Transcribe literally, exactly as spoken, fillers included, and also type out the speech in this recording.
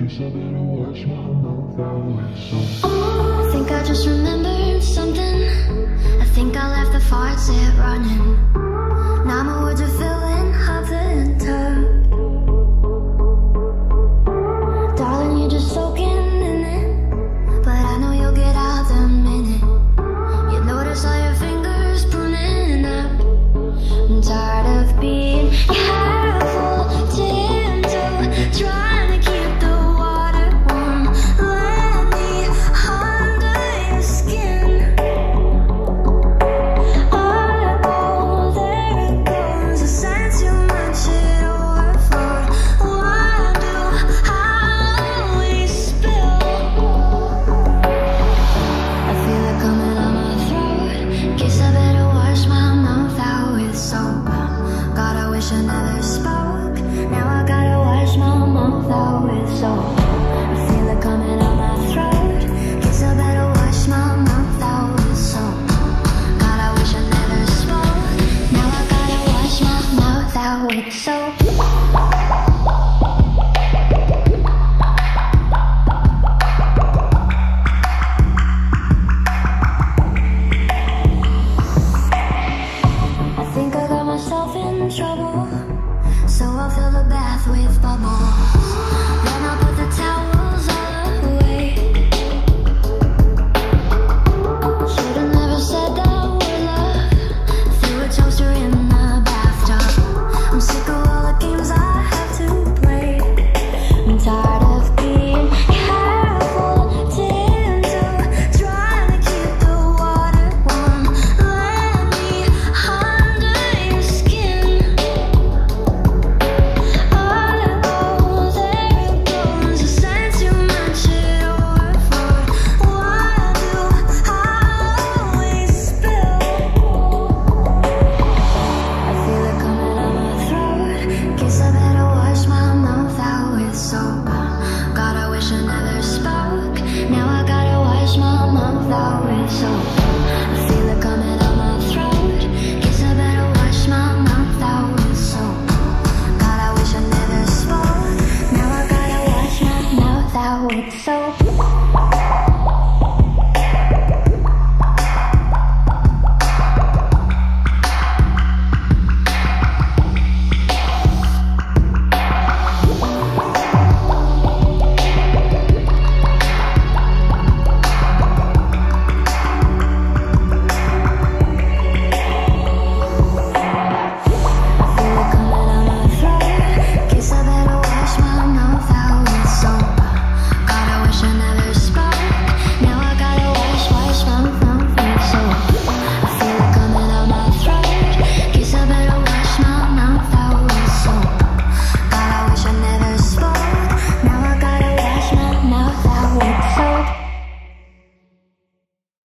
Guess I better wash my mouth out with soap. I think I just remembered something. I think I left the faucet running. Now my words are filling up the tub. Darling, you're just soaking in it, but I know you'll get out the minute you notice all your fingers pruning up. I'm tired of being careful, tender, trying to keep the water warm. Let me under your skin. Oh, there it goes. I sense you much it overflowed. Why do I always spill? I feel it coming on my throat. Guess I better wash my mouth out with soap. God, I wish I never spoke. Now I gotta wash my mouth out with soap. I feel it coming on my throat. Guess I better wash my mouth out with soap. God, I wish I never spoke. Now I gotta wash my mouth out with soap.